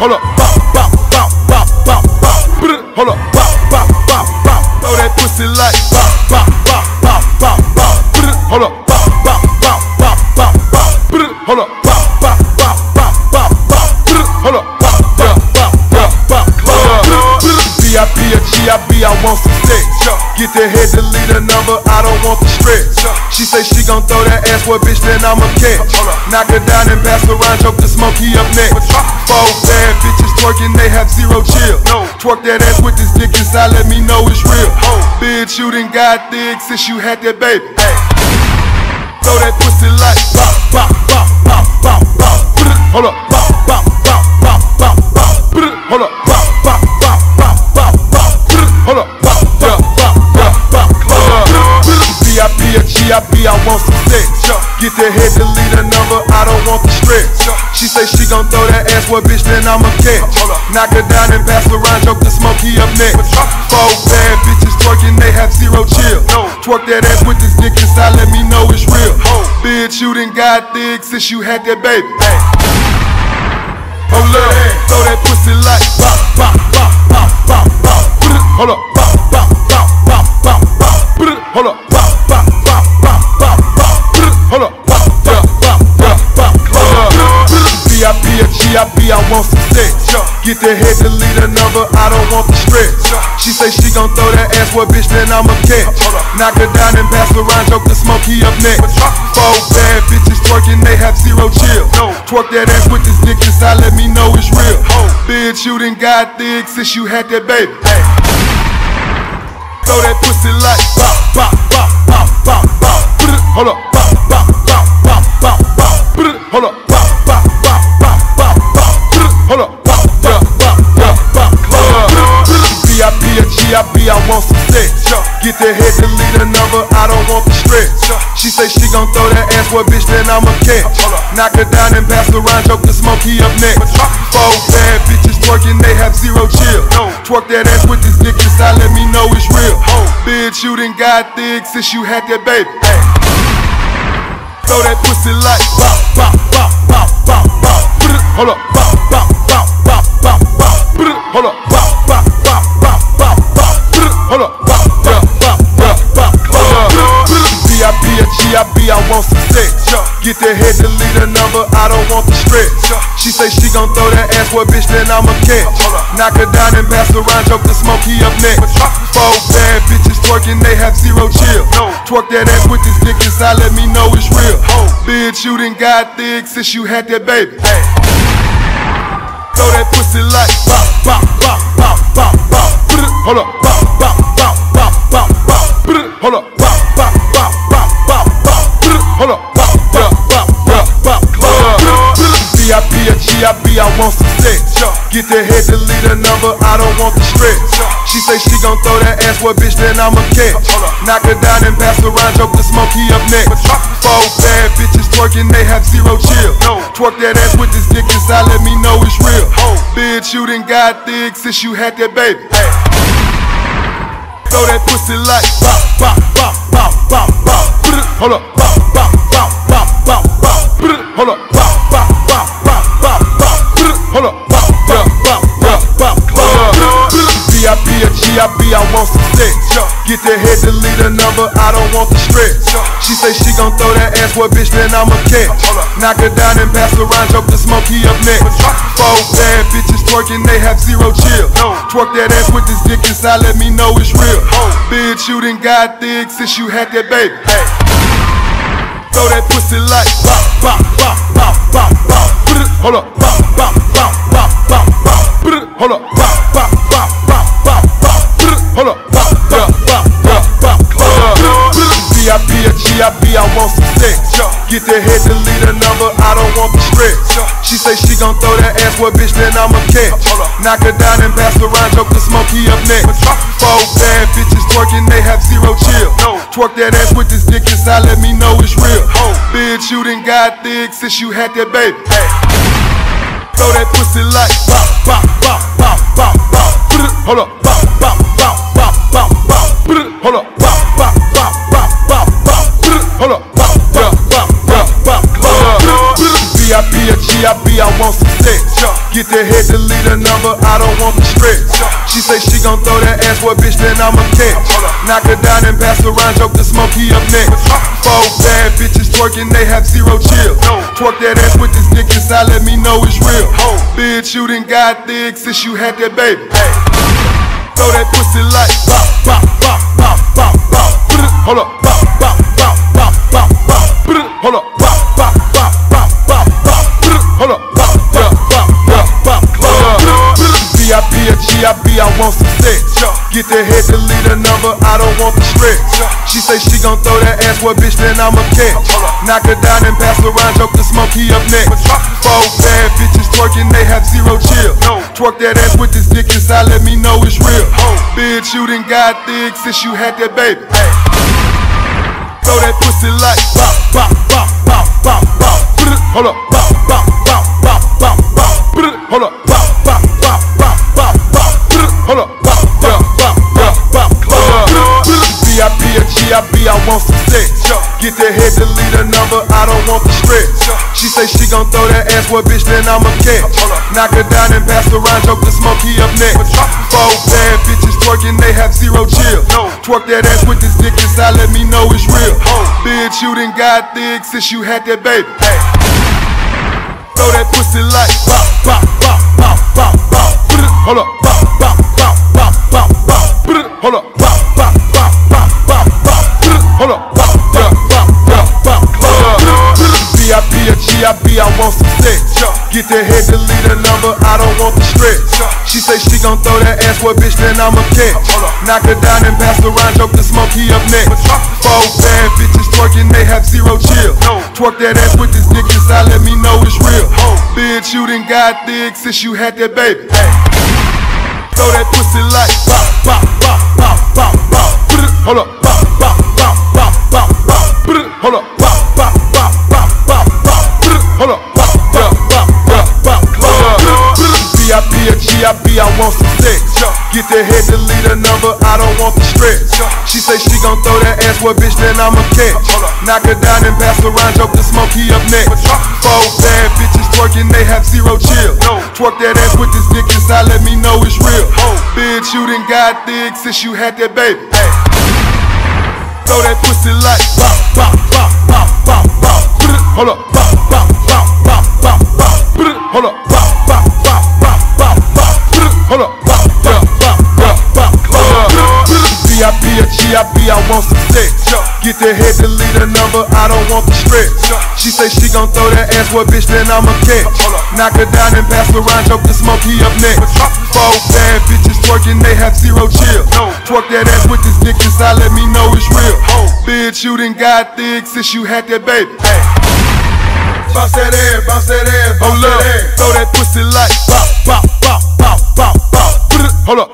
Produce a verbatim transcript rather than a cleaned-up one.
hold up, bop, bop, bop, bop, bop, bop. Hold up, bop, bop, bop, bop. Throw that pussy like bop, bop, bop, bop, bop, bop. Hold up, bop, bop, bop, bop, bop, bop. Hold up, bop, bop, bop, bop, bop, bop. Hold up, bop, bop, bop, bop, bop. V I P or G I B, I want some sex. Get the head, delete a number, I don't want the stretch. She say she gon' throw that ass, what bitch, then I'ma catch. Knock her down and pass her around, choke the smoky up next. Four bad bitches twerking, they have zero chill. Twerk that ass with this dick inside, let me know it's real. Bitch, you done got thick since you had that baby. Throw that pussy like bop, bop, bop, bop, bop, bop. Hold up, bop, bop, bop, bop, bop, bop. Hold up, bop, bop, bop, bop, bop, bop. Hold up, bop, bop, bop, bop, bop. V I P or G I B, I want some sex. Get the head, delete a number, I don't want the stretch. She say she gon' throw that ass, what bitch, then I'ma catch. Knock her down and pass her around, choke the smoky up next. Four bad bitches twerking, they have zero chill. Twerk that ass with this dick inside, let me know it's real. Bitch, you done got thick since you had that baby. Hold up, throw that pussy like bop, bop, bop, bop, bop, bop. Hold up, bop, bop, bop, bop, bop, bop. Hold up, bop, bop, bop, bop, bop, bop. Hold up, bop, bop, bop, bop, bop, bop. V I P or G I B, I want some sex. Get the head, delete a number, I don't want the stretch. She say she gon' throw that ass, what bitch, then I'ma catch. Knock her down and pass her around, choke the smoky up next. Four bad bitches twerking, they have zero chill. Twerk that ass with this dick inside, let me know it's real. Bitch, you done got thick since you had that baby. Throw that pussy like bop, bop, bop, bop, bop, bop. Hold up, bop, bop, bop, bop, bop, bop. Hold up, bop, bop, bop, bop, bop, bop. Hold up, bop, bop, bop, bop, bop. V I P or G I B, I want some sex. Get the head, delete a number, I don't want the stretch. She say she gon' throw that ass, what bitch, then I'ma catch. Knock her down and pass her around, choke the smoky up next. Four bad bitches twerking, they have zero chill. Twerk that ass with this dick inside, let me know it's real. Bitch, you done got thick since you had that baby. Throw that pussy like bop, bop, bop, bop, bop, bop. Hold up, bop, bop, bop, bop, bop, bop. Hold up, bop, bop, bop, bop, bop, bop. Hold up, bop, bop, bop, bop, bop, bop. V I P or G I B, I want some sex. Get the head, delete a number, I don't want the stretch. She say she gon' throw that ass, what bitch, then I'ma catch. Knock her down and pass her around, choke the smoky up next. Four bad bitches twerking, they have zero chill. Twerk that ass with this dick inside, let me know it's real. Bitch, you done got thick since you had that baby. Throw that pussy like bop, bop, bop, bop, bop, bop. Hold up, bop, bop, bop, bop, bop, bop. Hold up, bop, bop, bop, bop, bop, bop. Hold up, bop, bop, bop, bop, bop, bop. V I P or G I B, I want some sex. Get the head, delete a number, I don't want the stretch. She say she gon' throw that ass, what bitch, then I'ma catch. Knock her down and pass her around, choke the smoky up next. Four bad bitches twerking, they have zero chill. Twerk that ass with this dick inside, let me know it's real. Bitch, you done got thick since you had that baby. Throw that pussy like bop, bop, bop, bop, bop, bop. Hold up, bop, bop, bop, bop, bop, bop. Hold up, bop, bop, bop, bop, bop, bop. Hold up, bop, bop, bop, bop, bop. V I P or G I B, I want some sex. Get the head, delete a number, I don't want the stretch. She say she gon' throw that ass, what bitch, then I'ma catch. Knock her down and pass her around, choke the smoky up next. Four bad bitches twerking, they have zero chill. Twerk that ass with this dick inside, let me know it's real. Bitch, you done got thick since you had that baby. Throw that pussy like bop, bop, bop, bop, bop, bop. Hold up, bop, bop, bop, bop, bop, bop. Hold up, bop, bop, bop, bop, bop, bop. Hold up, bop, bop, bop, bop, bop, bop. V I P or G I B, I want some sex. Get the head, delete a number, I don't want the stretch. She say she gon' throw that ass, what bitch, then I'ma catch. Knock her down and pass her around, choke the smoky up next. Four bad bitches twerking, they have zero chill. Twerk that ass with this dick inside, let me know it's real. Bitch, you done got thick since you had that baby. Throw that pussy like bop, bop, bop, bop, bop, bop. Hold up, bop, bop, bop, bop, bop, bop. Hold up, bop, bop, bop, bop, bop, bop. Hold up, bop, bop, bop, bop, bop, bop. V I P a G, I be, I want some sex. Get the head to lead a number, I don't want the stress. She say she gon' throw that ass, what bitch, then I'ma catch. Knock her down and pass around, joke the smoky up next. Four bad bitches twerking, they have zero chill. Twerk that ass with this dick inside, let me know it's real. Bitch, you done got thick since you had that baby. Throw that pussy like bop, bop, bop, bop, bop, bop. Hold up, bop, bop, bop, bop, bop, bop. Hold up, bop, bop, bop, bop, bop, bop. Hold up, bop, yeah, bop, yeah, bop, bop. V I P a G I B, I want some sex. Get the head to lead a number, I don't want the stress. She say she gon' throw that ass, what bitch, then I'ma catch. Knock her down and pass around, joke the smoky up next. Four bad bitches twerking, they have zero chill. Twerk that ass with this dick inside, let me know it's real. Bitch, you done got thick since you had that baby. Throw that pussy like bop, bop, bop, bop, bop, bop. Hold up, bop, bop, bop, bop, bop, bop. Hold up, bop, bop, bop, bop, bop, bop. Hold up, bop, yeah, bop, yeah, bop, bop. V I P a G I B, I want some sex. Get the head to lead a number, I don't want the stress. She say she gon' throw that ass, what bitch, then I'ma catch. Knock her down and pass around, joke the smoky up next. Four bad bitches twerking, they have zero chill. Twerk that ass with this dick inside, let me know it's real. Bitch, you done got thick since you had that baby. Throw that pussy like bop, bop, bop, bop, bop, bop. Hold up, bop, bop, bop, bop, bop, bop. Hold up, bop, bop, bop, bop, bop, bop. Hold up, bop, yeah, bop, yeah, bop, bop. V I P a G I B, I want some sex. Get the head to lead a number, I don't want the stress. She say she gon' throw that ass, what bitch, then I'ma catch. Knock her down and pass around, joke the smoky up next. Four bad bitches twerking, they have zero chill. Twerk that ass with this dick inside, let me know it's real. Bitch, you done got thick since you had that baby. Throw that pussy like bop, bop, bop, bop, bop, bop. Hold up, bop, bop, bop, bop, bop, bop. Hold up, bop, bop, bop, bop, bop, bop. Hold up, bop, yeah, bop, yeah, bop, bop. V I P a G I B, I want some sex. Get the head to lead a number, I don't want the stress. She say she gon' throw that ass, what bitch, then I'ma catch. Knock her down and pass around, joke the smoky up next. Four bad bitches twerking, they have zero chill. Twerk that ass with this dick inside, let me know it's real. Bitch, you done got thick since you had that baby. Throw that pussy like bop, bop, bop, bop, bop, bop. Hold up, bop, bop, bop, bop, bop, bop. Hold up, bop, bop, bop, bop, bop, bop. Hold up, bop, yeah, bop, yeah, bop, bop. V I P a G I B, I want some sex. Get the head to lead a number, I don't want the stress. She say she gon' throw that ass, what bitch, then I'ma catch. Knock her down and pass around, joke the smoky up next. Four bad bitches twerking, they have zero chill. Twerk that ass with this dick inside, let me know it's real. Bitch, you done got thick since you had that baby. Bounce that ass, bounce that ass, bounce that ass. Throw that pussy like bop, bop, bop, bop, bop, bop. Hold up.